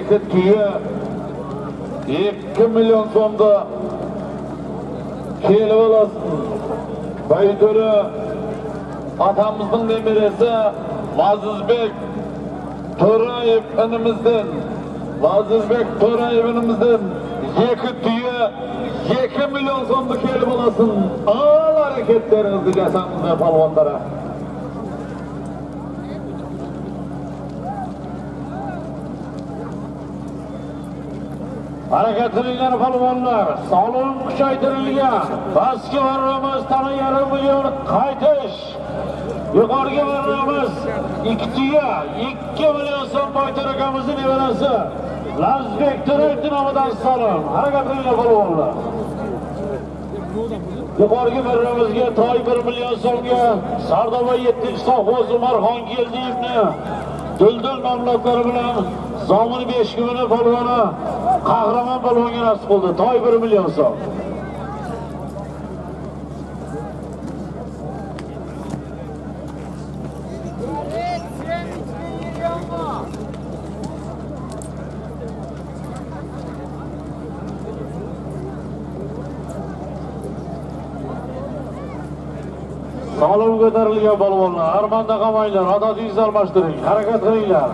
tuya 2 milyon so'mda kelib olasın. Baytörü atamızın demiresi Lazizbek To'rayev inimizden Lazizbek To'rayev inimizden 2 tuya 2 milyon so'mda kelib olasın. Al hareketlerinizni jasangizni palvonlara. Hareketliler palvonlar, sağlığın kuchaytirilgan. Pastki varramiz tana yarim milyon qaytish. Yuqoriga varramiz 2 tuya 2 milyon so'm Boyto'r akamizning nevarasi Lazizbek To'rayev nomidan salom. Hareketliler palvonlar. Yuqoriga varramizga toy 1 milyon so'mga Sardoba 7-sovxoz Umarxon Keldiyevni Duldul mamlaklari bilan Zomin 5 kunini polvoni Qahramon polvonga nasib bo'ldi. Toy 1 milyon so'm. Sağlam ko'tarilgan polvonlar, armanda qolmanglar, odatingizni almashtiring, harakat qilinglar.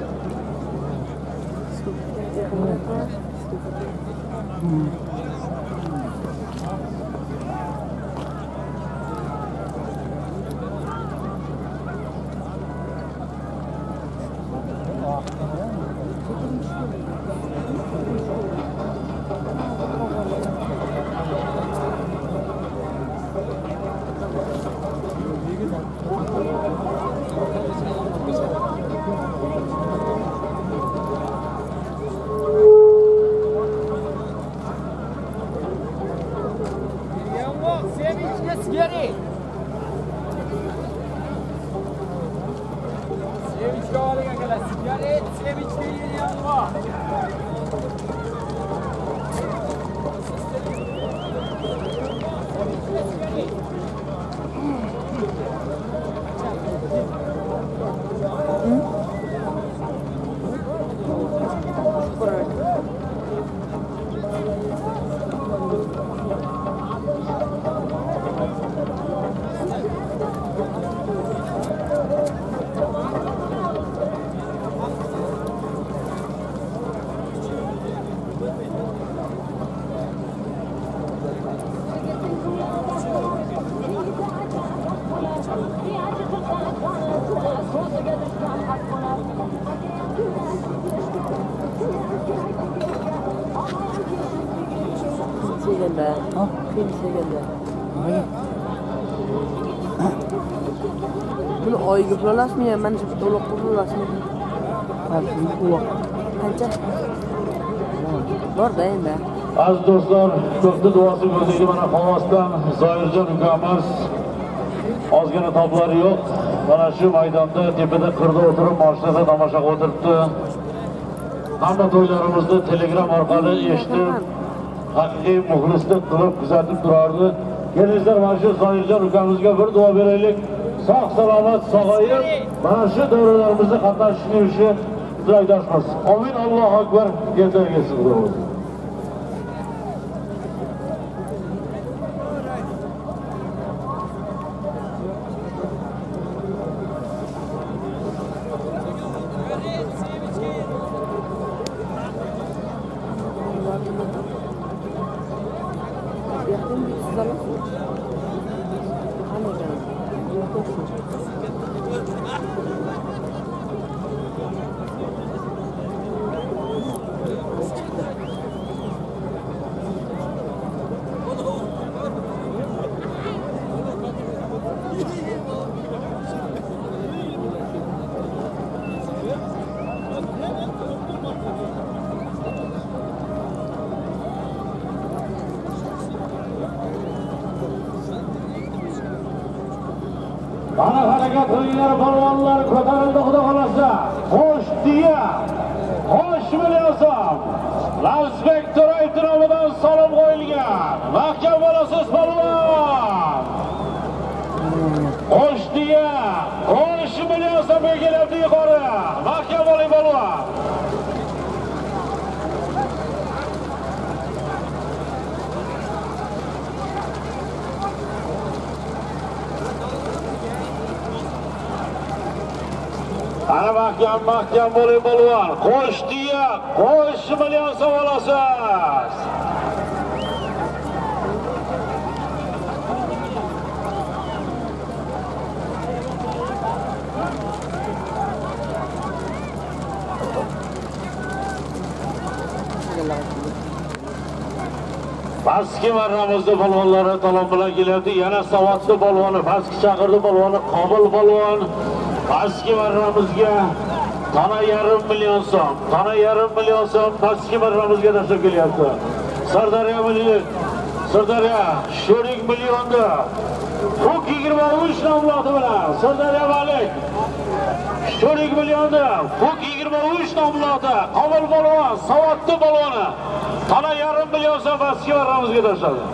Bunu oyga pulalasmi ya? Men to'liq pulalasmi? Qancha? Bor-da endi. Aziz do'stlar, ko'pni duosi ko'zaydi mana Xovosdan Zoirjon ukamiz ozgina toblari yo'q. Mana shu maydonda tepada qirda o'tirib, mashinaga tomosha qilib o'tiribdi. Hamma to'ylarimizni Telegram orqali eshitib, haqiqiy muxlislik qilib kuzatib turardi. Kelinglar, mana shu Zoirjon ukamizga bir duo beraylik. Sog' salomat sog'ayib, mana shu davralarimizni qatnashishni uchun tilakdoshmiz. Amin, Allohu akbar. Yerlarga sig'diramiz. Bana harakat qilinglar polvonlar, ko'tarildi xudo xolasa. Xo'sh deya, xo'sh milyon so'm. Lazizbek To'rayev nomidan salom qo'yilgan. Mahkam bo'lasiz polvon. Xo'sh deya, xo'sh milyon so'mga kelyapti yuqori. Mahkam bo'ling polvon. mahkam bo'ling polvon. Qo'sh diya, qo'sh million so'm olasiz. Pastki marramizda polvonlari talon bilan kelyapti. Yana savodli polvoni, pastki chaqirdi polvoni Qobil polvon. Pastki marramizga tona yarim million so'm. Tona yarim million so'm pastki marramizga tashlab kelyapti. Sirdaryo Sho'ring millionda. Fuk 23 nomloti bilan Sirdaryo Malik. Sho'ring millionda. Fuk 23 nomloti. Qobil polvon, savodli polvoni. Tona yarim million so'm pastki marramizga tashladi.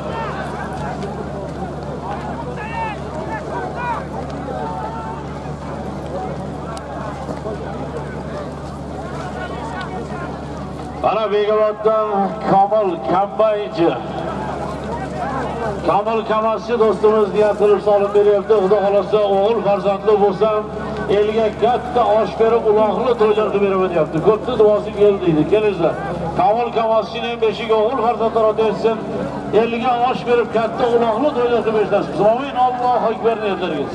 Ana Bekoboddan Komil Kambaychi. Komil Kamaschi do'stimiz niyatini solib beryapti. Xudo xolasa o'g'il farzandli bo'lsam, elga katta osh berib, uloqli to'ylar qilib beraman deyapti. Ko'pni duosi keldi deydi. Kelinglar. Komil Kamaschining beshiga o'g'il farzandlar o'tsin, elga osh berib, katta uloqli to'ylar qilib berasiz. Amin. Allohu akbar niyatlarga.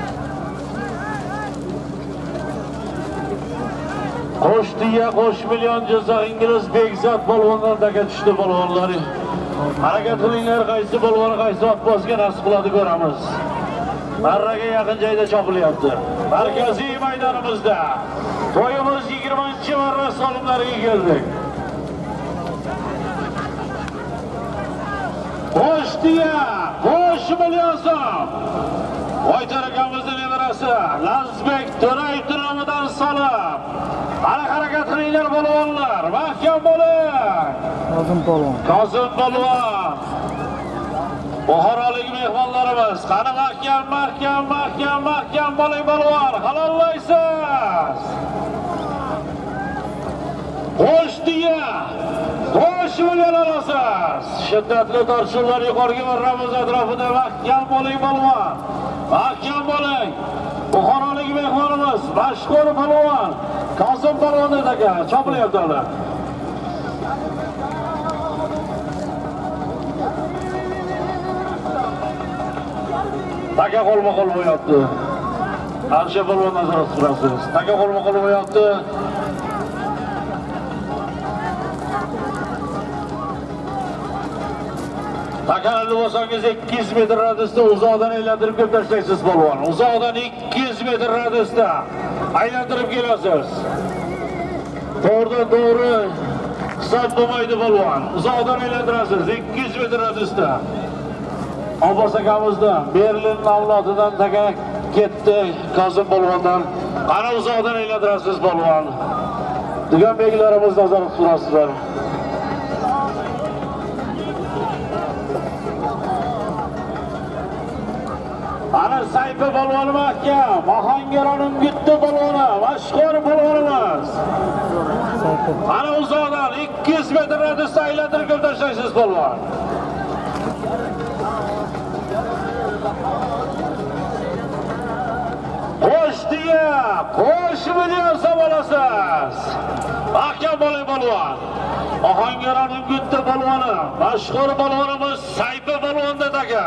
Qo'sh diya, qo'sh million Jizzax ingliz Bekzod polvondan taka tushdi polvonlar. Harakat qilinglar, qaysi polvon qaysi otbozga nasib qiladi ko'ramiz. Marraga yaqin joyda chopilyapti. Markaziy maydonimizda to'yimiz 20-marra solimlariga keldik. Qo'sh diya, qo'sh million so'm. Oytar akamizning nevarasi Lazbek To'rayev nomidan solib. Ana harakat qilinglar polvonlar, mahkam bo'ling. Kozim polvon. Buxorolik mehmonlarimiz, qani mahkam bo'ling polvon, halollaysiz. Qo'sh diya, qo'sh million olasiz. Shiddatli tortishuvlar yuqoriga marramiz atrofida mahkam bo'ling polvon. Mahkam bo'ling. Buxorolik mehmonimiz, mashhur polvon Kozim polvonning aka chopilyapti ular. Taka qo'lma-qo'l bo'lyapti. Alisher polvon nazorat qilasiz. Taka qo'lma-qo'l bo'lyapti. Takanali bo'lsangiz 200 metr radiusda uzoqdan aylantirib kelib tashlaysiz polvon. Uzoqdan 200 metr radiusda aylantirib kelasiz. To'g'ri hisob bo'lmaydi polvon. Uzoqdan aylantirasiz 200 metr radiusda. Abbos akamizdan Berlin nomlotidan taka ketdi Kozim polvondan. Qani uzoqdan aylantirasiz polvon. Degan beklarimiz nazorat qilasizlar. Ana Sayfi polvoni mahkam, Ohangaronning bitta polvoni, mashhur polvonimiz. Ana uzoqdan 200 metr radiusda aylantirib kelib tashlaysiz polvon. Qo'sh diya, qo'sh million so'm olasiz. Mahkam bo'ling polvon. Ohangaronning bitta polvoni, mashhur polvonimiz Sayfi polvonda taka.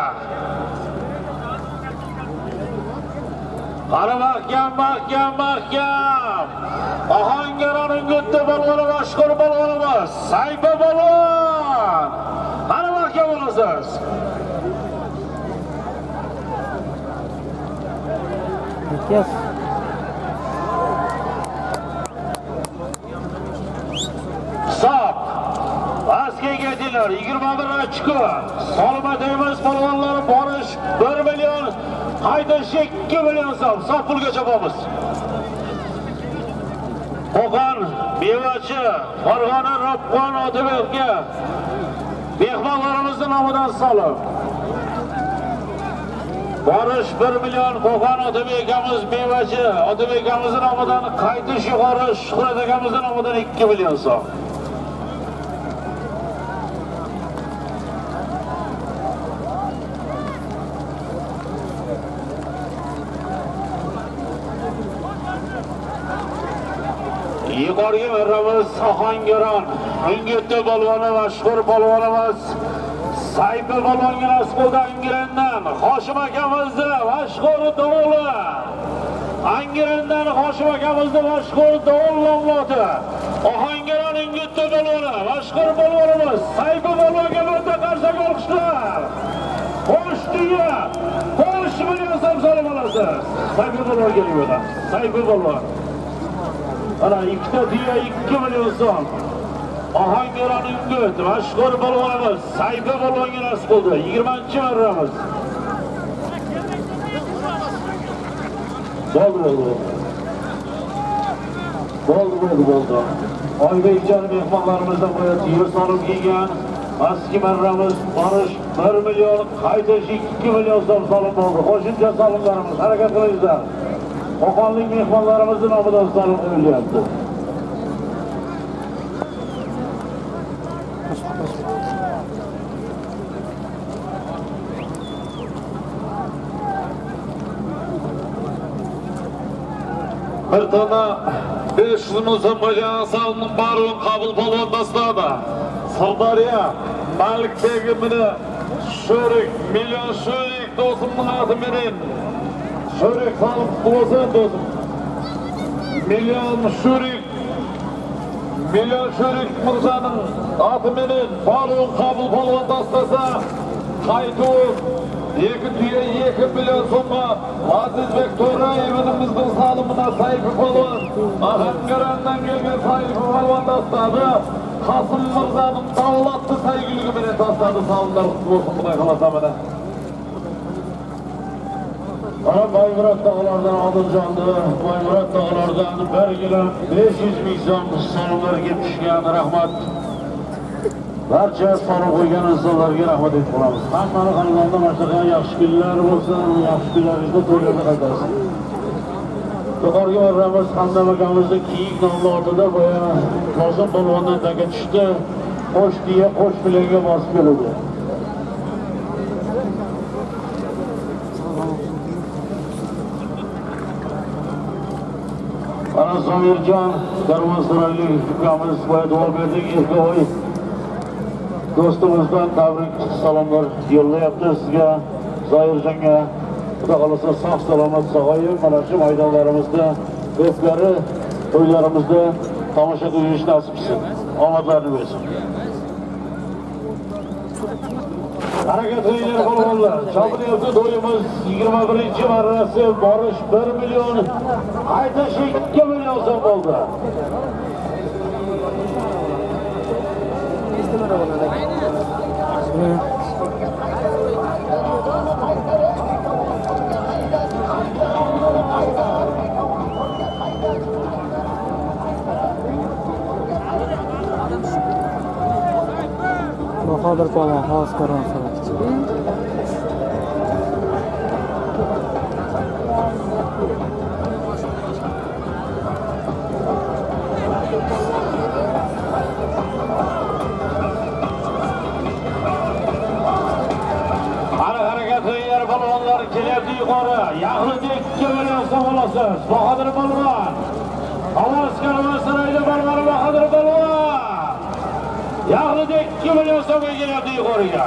Qani mahkam. Ohangaronning bitta polvoni, mashhur polvonimiz Sayfi polvon. Qani mahkam olasiz. Yes. Hisob. Askiga aytinglar 21 ochko. Solmataymiz polvonlari borish 1 million, qaytish 2 million so'm. Hisob pulga chopamiz. Qo'qon, Bevachi, Farg'ona, Ropqon, Otabekka mehmonlarimizning nomidan solib. Borish 1 million, Qo'qon Otabek akamiz Bevachi, Otabek akamizning nomidan qaytish yuqori, Shuhrat akamizning nomidan 2 million so'm. Yuqoriga marramiz Ohangaron, Ingitto polvoni mashhur polvonimiz Sayfi polvonga nasib bo'ldi Angirandan. Hoshim akamizni mashhur dovuli. Angirandan Hoshim akamizni mashhur dovul nomloti. Ohangaron Ingitto polvoni mashhur polvonimiz Sayfi polvonga o'ta qarshi olqishlar. Xo'sh deya, xo'sh million so'm so'rab olasiz. Sayfi polvon kelyapti. Sayfi polvon. Ana ikkita deya 2 million so'm. Ohangaron Ingit mashhur polvonimiz Sayfi polvonga nasib bo'ldi. 20-marramiz. Bo'ldi. Oybekjon mehmonlarimizdan qo'yib yer solib kelgan eski marramiz borish 1 million, qaytish 2 million so'm solim bo'ldi. Qo'shimcha solimlarimiz harakat qilingizlar. Qo'qonlik mehmonlarimizning nomidan solim qo'yilyapti. Bir tane 500 ming so'm qo'ygan salomning barini qabul polvon tashladi. Sirdaryo Malik tegimini Sho'rik million Sho'rik do'stimning ati menen. Sho'rik salom bo'lsin do'stim. Million Sho'rik mirzaning ati menen barini qabul polvon tashlasa qaytib 2 million so'mga Azizbek To'rayevimizning salimina Sayfi polvon Ohangarondan kelgan Sayfi polvon tashladi. Qasim mirzaning davlatli sayg'iligi bilan tashladi. Salimlar bo'lsin xudoy xolasa mana. Ana Boymurat tog'laridan Odiljonda, Boymurat tog'laridan 1 kilo 500 ming so'm salimlarga tushgan. Rahmat. Barcha so'rab qo'ygan insonlarga rahmat aytib qolamiz. Hammani xonadonda mashtaqa yaxshi kunlar bo'lsin, yaxshi kunlaringizda to'ylarda qaytarsin. Yuqoriga marramiz Hamdam akamizning kiyik nomli otida boya Kozim polvondan taka tushdi. Qo'sh deya qo'sh bilanga bosib keldi. Ana Zoirjon Karvonsaroylik ukamiz boya duo berdik. Erkovoy do'stimizdan tabrik salomlar yo'llayapti sizga, Zoirjonga. Xudo xolasa sog' salomat sog'ayib, mana shu maydonlarimizda, ko'plari to'ylarimizda tomosha qilish nasib etsin. Omadlarni bersin. Harakat qilinglar polvonlar. Chopilyapti to'yimiz 21-marrasi borish 1 million, qaytish 2 million so'm bo'ldi. Bahodir polvon xos Karvonsaroy. Polvonlar kelyapti yuqori. Yaxlidek 2 million so'm olasiz. Bahodir polvon. Ovoz Karvonsaroyda polvon Bahodir polvon. Yaxlidek 2 million so'mga kelyapti yuqoriga.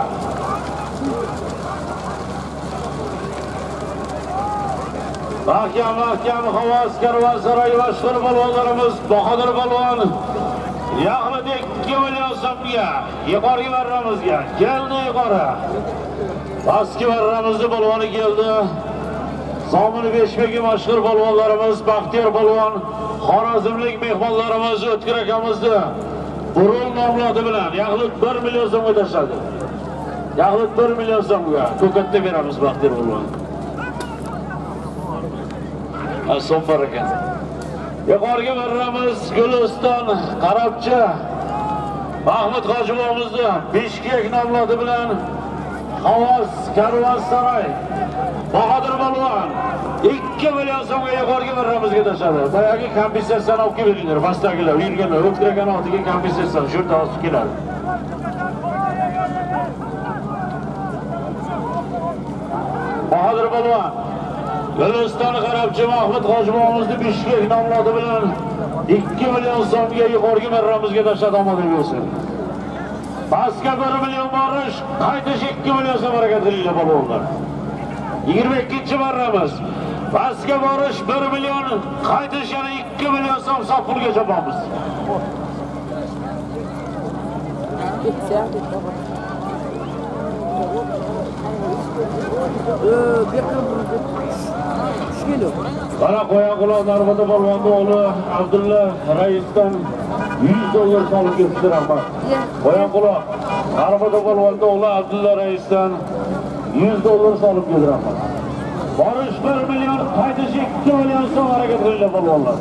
Mahkam Ovoz Karvonsaroy mashhur polvonlarimiz Bahodir polvon. Yaxlidek 2 million so'mga yuqoriga marramizga keldi yuqori. Eski marramizning polvoni keldi. Zomin Beshbegi mashhur polvonlarimiz Baxtiyor polvon, Xorazmlik mehmonlarimiz O'tkir akamizni Burul nomloti bilan yaxlit 1 million so'mga tashladi. Yaxlit 1 million so'mga ko'katda beramiz Baxtiyor polvon. Asson baraka. Yuqoriga marramiz Guliston Qarabchi Mahmud Hojiboyimizni Beshkek nomloti bilan Ovoz Karvonsaroy Bahodir polvon 2 million so'mga yuqoriga marramizga tashladi. Boyagi kompensatsiyani olib kelinglar, pastdagilar, yurganlar, o'tkiragan oldiga kompensatsiya shu yerda olib keladi. Bahodir polvon Guliston Qarabchi Mahmud Hojiboyimizni Beshkek nomloti bilan 2 milyon so'mga yuqorgi marramizga tashlab omad bersin. Pastga 1 milyon borish, qaytish 2 milyon so'm harakatlilar polvonlar. 22 marramiz. Pastga borish 1 milyon, qaytish yana 2 milyon so'm saf pulga chopamiz. Bana Qo'yanquloq Narvada polvonni o'g'li Abdulla raisdan 100 dollar solib ketdi rahmat. Qo'yanquloq Narvada polvonni o'g'li Abdulla raisdan 100 dollar solib ketdi rahmat. Borish 1 milyon, qaytish 2 milyon so'm harakat qilinglar polvonlar.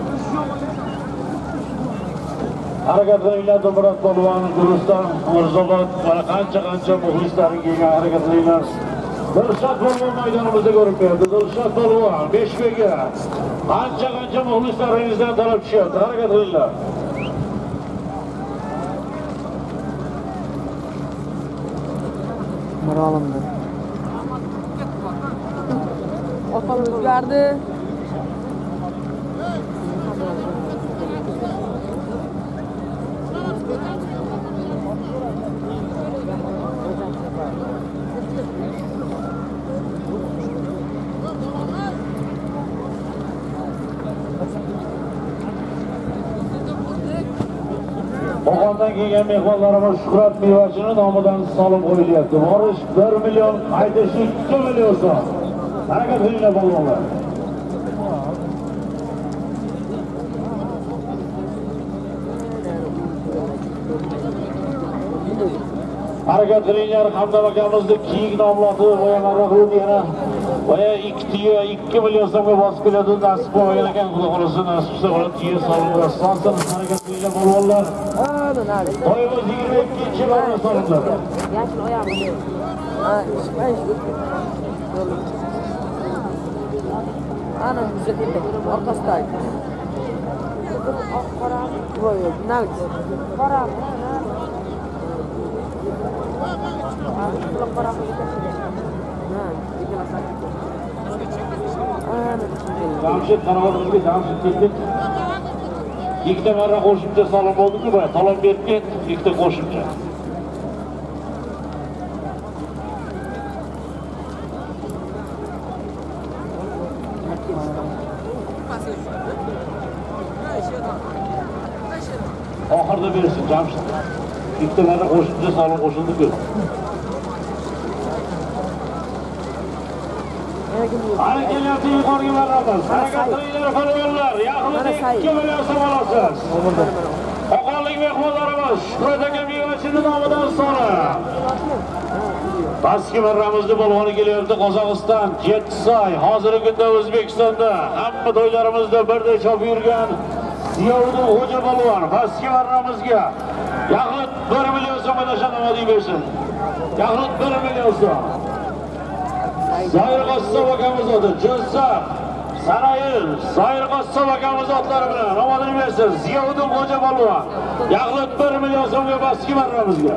Harakat qilinglar Murat polvon, Guliston, Mirzobod va qancha muxlislaring kelgan harakat qilinglar. Dilshod polvon maydonimizda ko'rib berdi. Dilshod polvon Beshbekka qancha muxlislaringizdan talab tushyapti. Harakat qilinglar. Miralimda. Otam o'zgardi. Qo'qondan kelgan mehmonlarimiz Shuhrat Mevachini nomidan solim qo'yilyapti. Borish 1 milyon, qaytish 2 milyon so'm. Harakat qilinglar polvonlar. Harakat qilinglar. Hamdam akamizni kiyik nomloti boya marraxud yana boya 2 tiyo 2 milyon so'mga bosib keladi. Nasib bo'lmagan ekan, xudo xolasa nasib qilsa bola tiyo solinlar. Sonsin harakat qilinglar polvonlar. To'yimiz 22-marra solinadi. Yashil oyog'im. Ha, ana biza ketdik. Orqasidagi. Qora, voy, navj. Qora. Jamshid qanotimizga Jamshid ketdik. 2 marra qo'shimcha solim bo'ldi-ku, boya talon berib ket, 2 qo'shimcha. Oxirida bersin Jamshid. 2 marra qo'shimcha solim qo'shildi-ku. Harakatli yuqorgi marramiz. Harakat qilinglar polvonlar. Yaqinda 2 milyon so'm olasiz. Qo'qonlik mehmonlarimiz Shuhrat aka Mevachini nomidan soni. Pastki marramizda polvoni kelyapti Qozog'iston, Jetsoy. Hozirgi kunda O'zbekistonda hamma to'ylarimizda birday chopib yurgan Ziyovuddin Xo'ja polvon pastki marramizga yaqin 1 milyon so'm tashanamadi bersin. Yaqin 1 milyon so'm. Zoir Qassob akamiz oti, Jo'sab, Sarayil, Zoir Qassob akamiz otlari bilan omadini bersin. Ziyovuddin Xo'ja polvon yaqin 1 milyon so'mga pastki marramizga.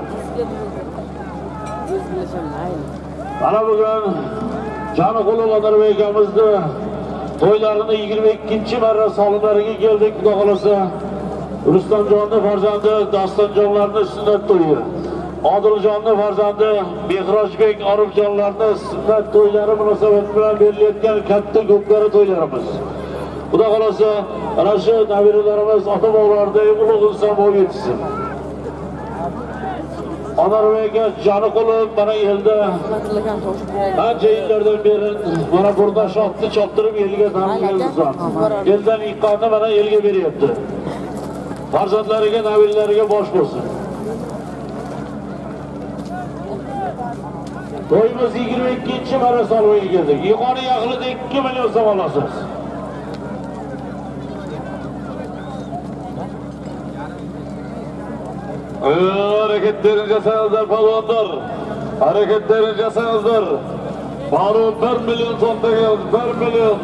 Mana bugun Joniqulov Otabek akamizni to'ylarini 22-marra solimlariga keldik, xudo xolasa. Rustamjonning farzandi Dostonjonlarning sunnat to'yi. Odiljonning farzandi Mehrojbek Orifjonlarning sunnat to'ylari munosabati bilan berilayotgan katta ko'pkari to'ylarimiz. Xudo xolasa, ana shu nabiralarimiz ota-bobolaridek ulug' inson bo'lib yetsin. Onaruvaga Joniqulov mana elda qancha yillardan beri mana burada shotni choptirib elga tanilgan inson. Eldan iqqonni mana elga beryapti. Farzandlariga, nabiralariga bosh bo'lsin. To'yimiz 22-marra solib keldik. Yuqori yaqinida 2 milyon so'm olasiz. Hareketlerini jasangizlar polvonlar. Hareketlerini jasangizlar. Faruk 1 milyon so'mga keldi. 1 milyon.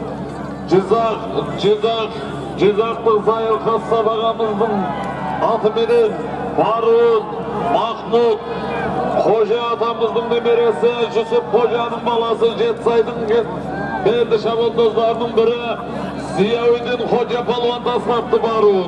Jizzaxning Zoir Qassob og'amizning oti bilan Faruk Mahmud Xo'ja otamizning nevarasi Yusuf Xo'janing bolasi Jetsoyning berdi shabondozlarning biri Ziyaüddin Hoca Palvan tasmattı Barun.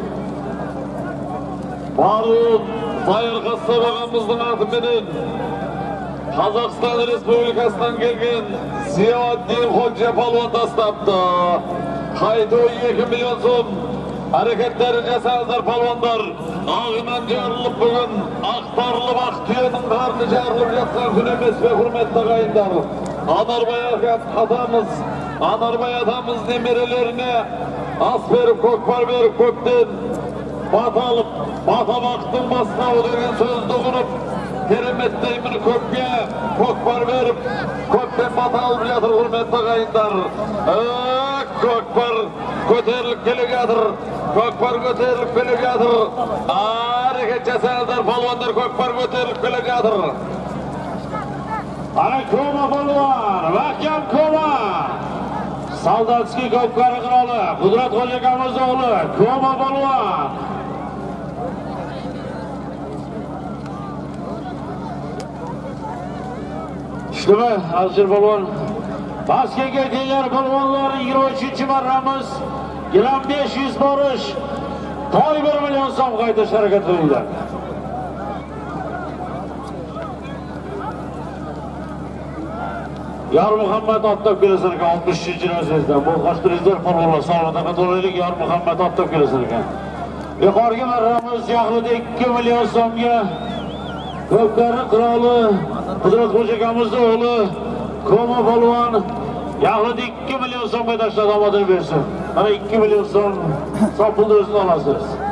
Barun, Zayır Kassabağımızın adımının Kazakistan Respublikasından gelgen Ziyaüddin Hoca Palvan tasmattı. Kaydı 2 milyon so'm. Hareketleri cesaretler palvanlar. Ağınan jarılıp bugün aktarılıp Aktuyan'ın karnı jarılıp yatsan günemes ve hürmetli kayınlar. Anarbay atamız, Anarbay atamız nemerelerine as verip kokpar verip kökten bata alıp, bata baktın basına degen söz dokunup keremetteyimini köpke kokpar verip kökten bata alıp yatır hürmetli kayınlar. Kökpar köterilip geliyordur. Kökpar köterilip geliyordur. Hareket cesaretler palvanlar kökpar köterilip geliyordur. Ana Koma palvan, Mahkam Koma. Soldatskiy Köpkari kralı, Kudrat Hoca Kamizoğlu, Koma palvan. Düştümü Azir palvan. Baskıya gelen palvanlar 23. marramız. Gilan 500 barış. Toy 1 milyon so'm qaytish harakatlarida. Yar Muhammed Attab kelasan ekan 60-yil vaziyatdan. Bu qo'shtiringizlar palvonlar salomatlikka to'laylik. Yar Muhammed Attab kelasan ekan. Yuqorgi marramiz Yoqlida 2 milyon so'mga Ko'pkari qiroli Qudrat Xo'ja Kamizoğlu Koma palvon Yoqlida 2 milyon so'mga tashlab omadini bersin. Mana 2 milyon so'm pulni o'zini olasiz.